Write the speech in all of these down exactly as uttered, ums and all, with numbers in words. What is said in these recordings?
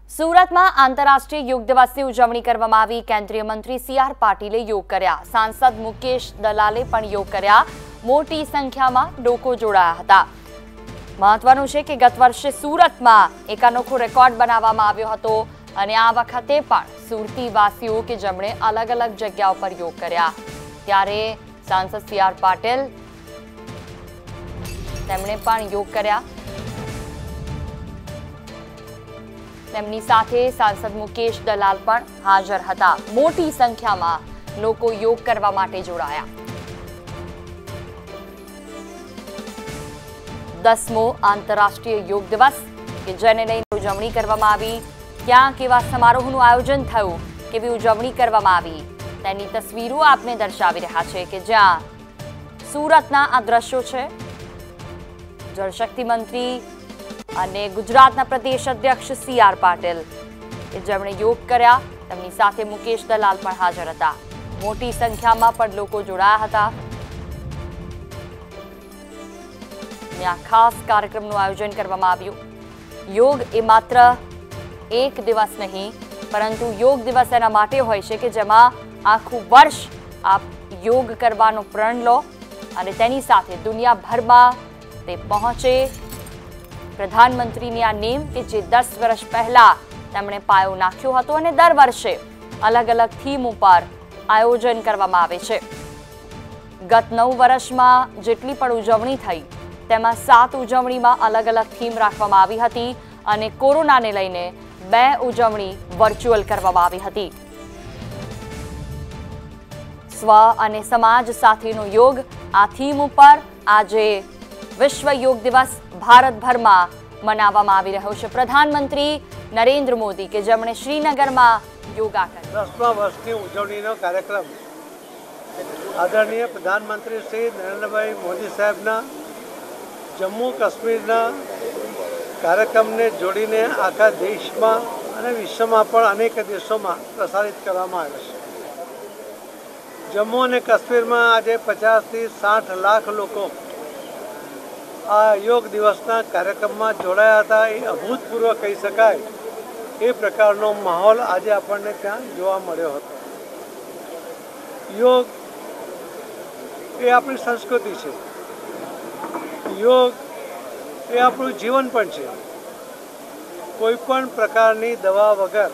सूरत में आंतरराष्ट्रीय योग दिवस की उजवणी करवामां आवी। केंद्रीय मंत्री सी आर पाटीले योग कर्या। सांसद मुकेश दलाले पण योग कर्या। मोटी संख्या में लोको जोड़ाया हता। महत्वनुं छे के गत वर्षे सूरत में एक अनोखो रेकॉर्ड बनाववामां आव्यो हतो अने आ वखते पण सुरतीवासीओ के जमणे अलग अलग जग्याओ पर योग कर्या। त्यारे सांसद सी आर पाटील तेमणे पण योग कर्या। તેમની સાથે સાંસદ મુકેશ દલાલ પણ હાજર હતા। મોટી સંખ્યામાં લોકો યોગ કરવા માટે જોડાયા। દસમો આંતરરાષ્ટ્રીય યોગ દિવસ કે જેને લઈને ઉજવણી કરવામાં આવી। ક્યાં કેવા સમારોહનું આયોજન થયું, કેવી ઉજવણી કરવામાં આવી તેની તસવીરો આપને દર્શાવી રહ્યા છે કે જ્યાં સુરતના આ દ્રશ્યો છે। જળશક્તિ મંત્રી અને ગુજરાતના પ્રદેશ અધ્યક્ષ સી આર પાટીલ કે જેમણે યોગ કર્યા, તેમની સાથે મુકેશ દલાલ પણ હાજર હતા। મોટી સંખ્યામાં પણ લોકો જોડાયા હતા। આ ખાસ કાર્યક્રમનું આયોજન કરવામાં આવ્યું। યોગ એ માત્ર એક દિવસ નહીં, પરંતુ યોગ દિવસ એના માટે હોય છે કે જેમાં આખું વર્ષ આપ યોગ કરવાનો પ્રણ લો અને તેની સાથે દુનિયાભરમાં તે પહોંચે। प्रधानमंत्री आ नेम के जे दस वर्ष पहला तेमणे पायो नाख्यो हतो अने दर वर्षे अलग अलग थीम पर आयोजन करवामां आवे छे। गत नौ वर्ष में जेटली पण उजवणी थई तेमां सात उजवणी में अलग अलग थीम राखवामां आवी हती अने कोरोना ने लईने बे उजवणी वर्च्युअल करवामां आवी हती। स्व अने समाज साथेनो योग आ थीम पर आजे विश्व योग दिवस भारत भर में मनाववामां आवी रह्यो छे। प्रधानमंत्री नरेंद्र मोदी के जेमणे श्रीनगर में योगा कर्यो। दसमा वर्ष की उजवણીનો कार्यक्रम आदरणीय प्रधानमंत्री श्री नरेंद्र भाई मोदी साहेबना जम्मू काश्मीरना कार्यक्रम ने जोड़ीने आखा देश में और विश्व में पण अनेक देशों में प्रसारित करवामां आव्यो छे। जम्मू और काश्मीर में आज पचास थी साठ लाख लोग आ योग दिवसना कार्यक्रम में जोड़ाया था। ये अभूतपूर्व कही शकाय ए प्रकारनो माहौल आज आपने त्या जोवा मळ्यो हतो। योग ए आपणी संस्कृति है, योग ए आपणुं जीवन पण छे। कोईपण प्रकारनी दवा वगर,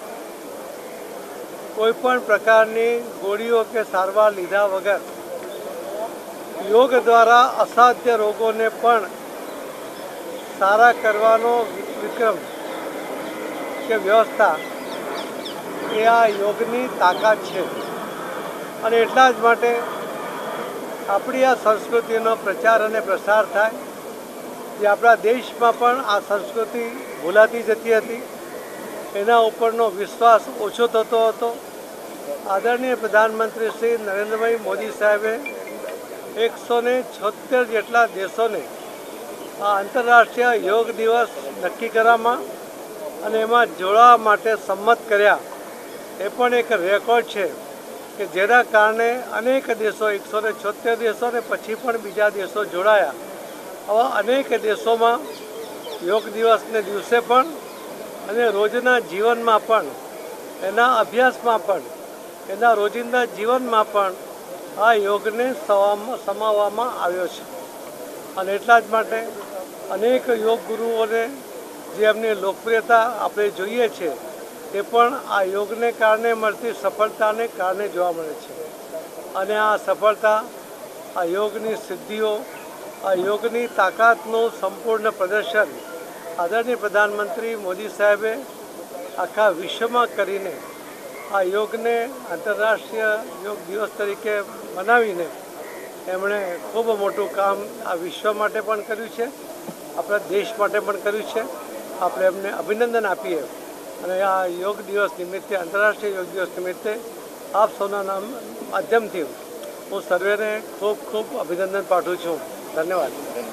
कोईपण प्रकारनी गोळीओ के सारवार लीधा वगर योग द्वारा असाध्य रोगों ने पण सारा करवानो विक्रम के व्यवस्था ए आ योगनी ताकत छे। अने एटला ज माटे आपणी आ संस्कृतिनो प्रचार अने प्रसार थाय। जे आपणा देशमां पण आ संस्कृति भूलाती जती हती, एना उपरनो विश्वास ओछो थतो हतो। आदरणीय प्रधानमंत्री श्री नरेंद्रभाई मोदी साहेबे एक सौ ने छोतेर जेटला देशों ने आंतरराष्ट्रीय योग दिवस नक्की करामा अने एमां जोड़वा माटे सम्मत कर्या। ए पण एक रेकॉर्ड है कि जेना कारणे अनेक देशों एक सौ ने छोतेर देशों ने पछी पण बीजा देशों जोड़ाया। आवा अनेक देशों में योग दिवस ने दिवसे पण अने रोजना जीवन में पण एना अभ्यास में पण एना रोजिंदा जीवन में पण आ योग ने समाववामां आव्यो छे। अने एटला ज माटे अनेक योग गुरुओं ने जे एमनी लोकप्रियता आपणे जोईए छे ते पण आ योग ने कारणे मळती सफलता ने कारणे जोवा मळे छे। अने आ सफलता, आ योगनी सिद्धिओ, आ योगनी ताकतनुं संपूर्ण प्रदर्शन आदरणीय प्रधानमंत्री मोदी साहेबे आखा विश्वमां करीने आ योग ने आंतरराष्ट्रीय योग दिवस तरीके मनावीने एमणे खूब मोटुं काम आ विश्व माटे पण कर्युं छे, आपणा देश माटे पण कर्युं छे। आपणे एમને अभिनंदन आपीए અને આ યોગ દિવસ નિમિત્તે, આંતરરાષ્ટ્રીય યોગ દિવસ નિમિત્તે આપ સૌના નામ માધ્યમથી હું સર્વેને ખૂબ ખૂબ અભિનંદન પાઠવું છું। ધન્યવાદ।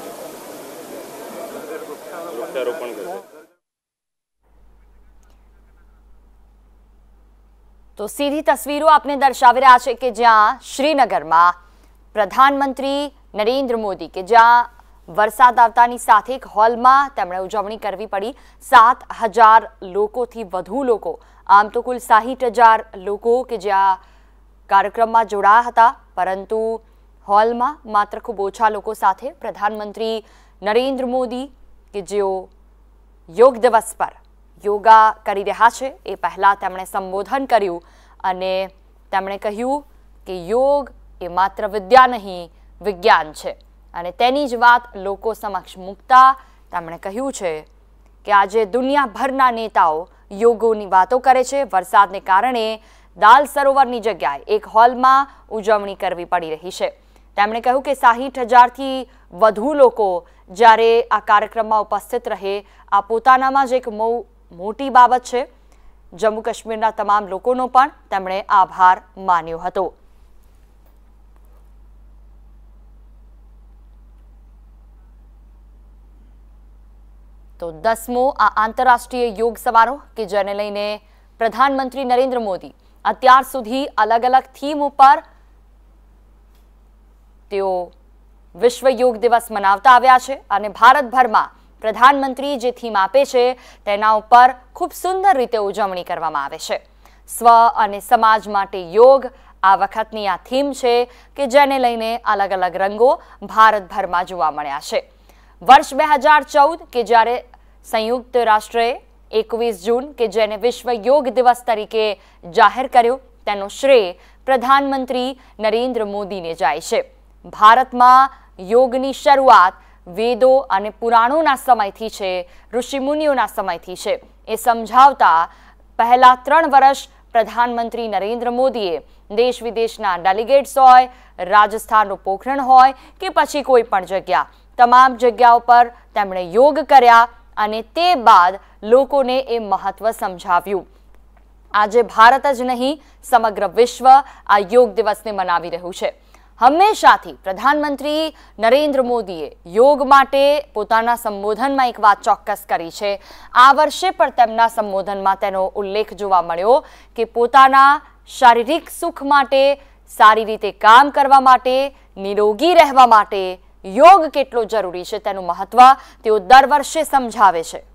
तो सीधी तस्वीरों आपने दर्शावी रह्या छे कि ज्यां श्रीनगर में प्रधानमंत्री नरेंद्र मोदी के ज्यां વરસાદ આવતાની સાથે એક હોલમાં તેમણે ઉજવણી કરવી પડી. સાત હજાર લોકોથી વધુ લોકો, આમ તો કુલ સાહીઠ હજાર લોકો કે જે આ કાર્યક્રમમાં જોડાયા હતા, પરંતુ હોલમાં માત્ર ખૂબ ઓછા લોકો સાથે પ્રધાનમંત્રી નરેન્દ્ર મોદી કે જેઓ યોગ દિવસ પર યોગા કરી રહ્યા છે એ પહેલાં તેમણે સંબોધન કર્યું અને તેમણે કહ્યું કે યોગ એ માત્ર વિદ્યા નહીં વિજ્ઞાન છે અને તેની જ વાત લોકો સમક્ષ મૂકતા તેમણે કહ્યું છે કે આજે દુનિયાભરના નેતાઓ યોગોની વાતો કરે છે. વરસાદને કારણે દાલ સરોવરની જગ્યાએ એક હોલમાં ઉજવણી કરવી પડી રહી છે. તેમણે કહ્યું કે સાહીઠ હજારથી વધુ લોકો જ્યારે આ કાર્યક્રમમાં ઉપસ્થિત રહે, આ પોતાનામાં જ એક બહુ મોટી બાબત છે. જમ્મુ કાશ્મીરના તમામ લોકોનો પણ તેમણે આભાર માન્યો હતો. તો દસમો આ આંતરરાષ્ટ્રીય યોગ સમારોહ કે જેને લઈને પ્રધાનમંત્રી નરેન્દ્ર મોદી અત્યાર સુધી અલગ અલગ થીમ ઉપર તેઓ વિશ્વ યોગ દિવસ મનાવતા આવ્યા છે અને ભારતભરમાં પ્રધાનમંત્રી જે થીમ આપે છે તેના ઉપર ખૂબ સુંદર રીતે ઉજવણી કરવામાં આવે છે. સ્વ અને સમાજ માટે યોગ આ વખતની આ થીમ છે કે જેને લઈને અલગ અલગ રંગો ભારતભરમાં જોવા મળ્યા છે. વર્ષ બે હજાર ચૌદ કે જ્યારે સંયુક્ત રાષ્ટ્રએ એકવીસ જૂન કે જેને વિશ્વ યોગ દિવસ તરીકે જાહેર કર્યો તેનો શ્રેય પ્રધાનમંત્રી નરેન્દ્ર મોદીને જાય છે. ભારતમાં યોગની શરૂઆત વેદો અને પુરાણોના સમયથી છે, ઋષિમુનિઓના સમયથી છે. એ સમજાવતા પહેલા ત્રણ વર્ષ પ્રધાનમંત્રી નરેન્દ્ર મોદીએ દેશ વિદેશના ડેલિગેટ્સ હોય, રાજસ્થાનનું પોખરણ હોય કે પછી કોઈ પણ જગ્યા, તમામ જગ્યાઓ પર તેમણે યોગ કર્યા અને તે બાદ લોકોને એ મહત્વ સમજાવ્યું. આજે ભારત જ નહીં સમગ્ર વિશ્વ આ યોગ દિવસને મનાવી રહ્યું છે. હંમેશાથી પ્રધાનમંત્રી નરેન્દ્ર મોદીએ યોગ માટે પોતાના સંબોધનમાં એક વાત ચોક્કસ કરી છે. આ વર્ષે પણ તેમના સંબોધનમાં તેનો ઉલ્લેખ જોવા મળ્યો કે પોતાના શારીરિક સુખ માટે, સારી રીતે કામ કરવા માટે, નિરોગી રહેવા માટે યોગ કેટલો જરૂરી છે તેનું મહત્વ તેઓ દર વર્ષે સમજાવે છે.